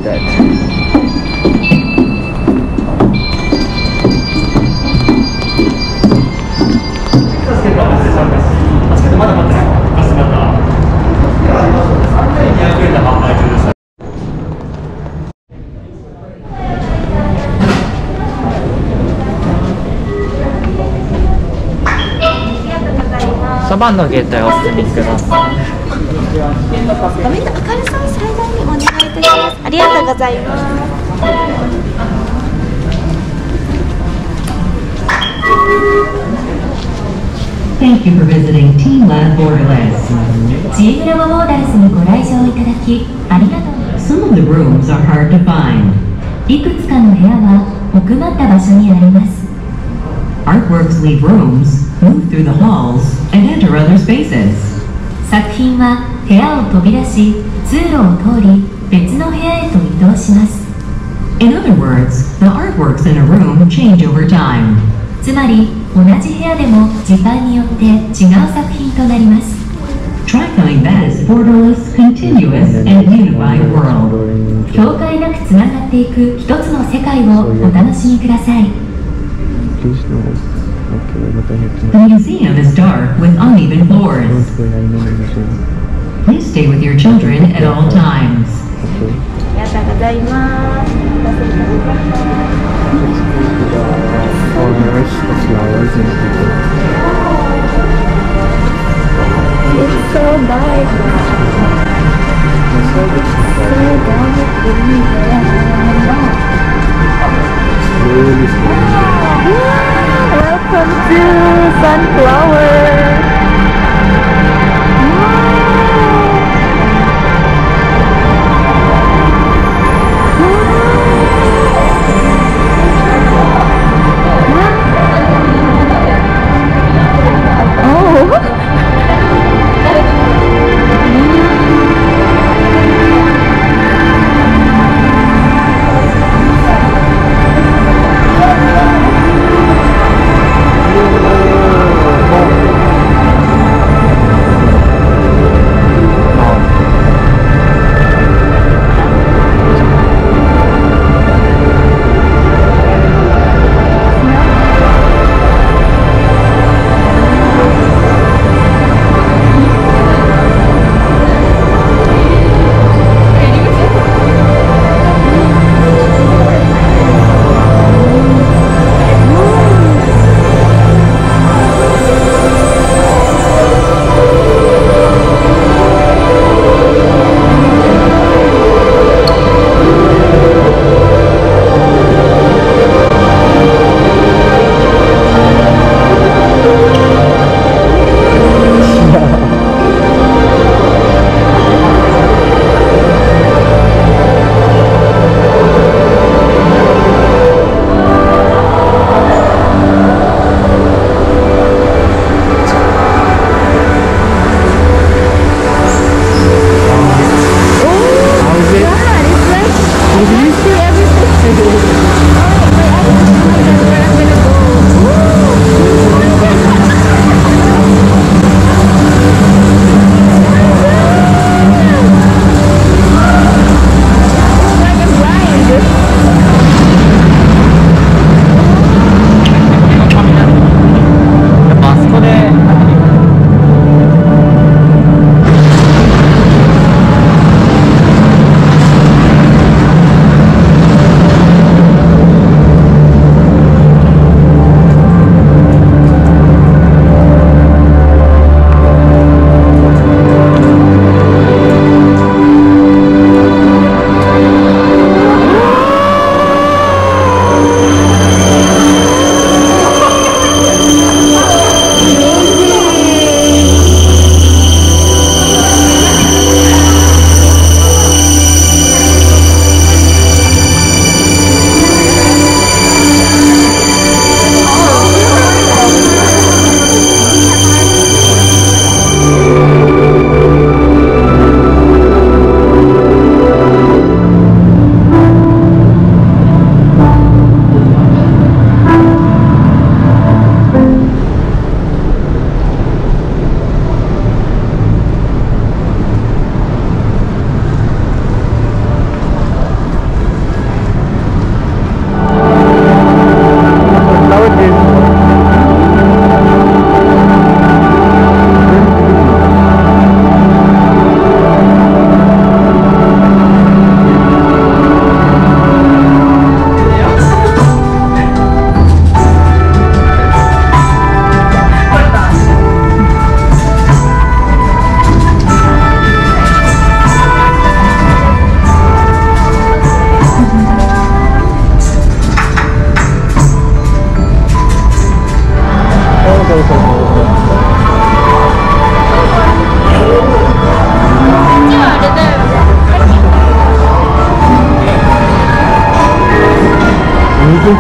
そばのゲートへお進みください。 画面の明るさを最大にお願いいたします。ありがとうございます。 Thank you for visiting Teamland Borderlands. チームラボボーダーズにご来場いただきありがとう。 Some of the rooms are hard to find. いくつかの部屋は奥まった場所にあります。 Artworks leave rooms, move through the halls, and enter other spaces. 作品は部屋を飛び出し通路を通り別の部屋へと移動します。 In other words, the artworks in a room change over time. つまり同じ部屋でも時間によって違う作品となります。 Try coming back to this borderless, continuous, and unified world. 境界なくつながっていく一つの世界をお楽しみください。 The museum is dark with uneven floors. Please stay with your children at all times. ありがとうございます。It's so dark. So dark in there. Welcome to Sunflower.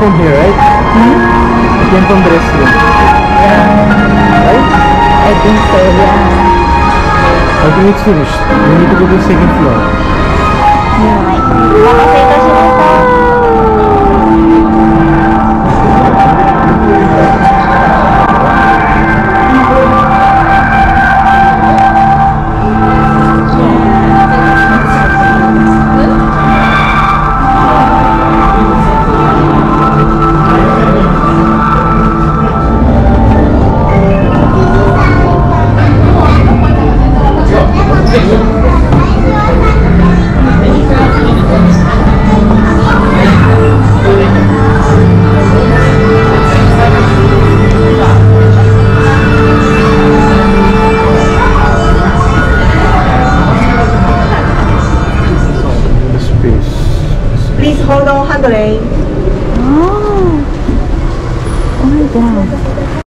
from here, right? You came from the restroom. Right? I think so, yeah. I think it's finished. We need to go to the second floor. はい、お待たせいたしました。 The space. Please hold on handrail. Oh my god.